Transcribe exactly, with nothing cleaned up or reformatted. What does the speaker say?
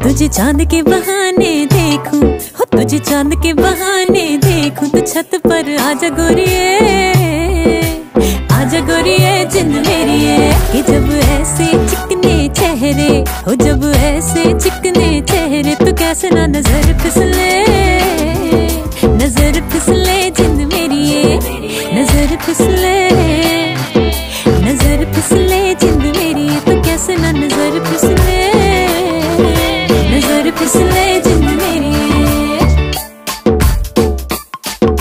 तुझे चांद के बहाने देखूं, हो तुझे चांद के बहाने देखूं, तो छत पर आजा गोरिए, आजा गोरिए जिंद मेरी है। कि जब ऐसे चिकने चेहरे हो, जब ऐसे चिकने चेहरे, तो कैसे ना नजर फिसले, नजर फिसले जिंद मेरी है, नजर फिसले।